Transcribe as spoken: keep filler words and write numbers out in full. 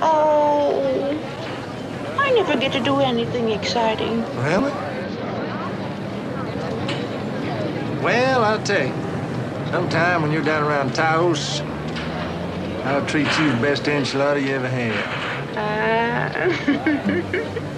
Oh, I never get to do anything exciting. Really? Well, I'll tell you. Sometime when you're down around Taos, I'll treat you the best enchilada you ever had. Uh...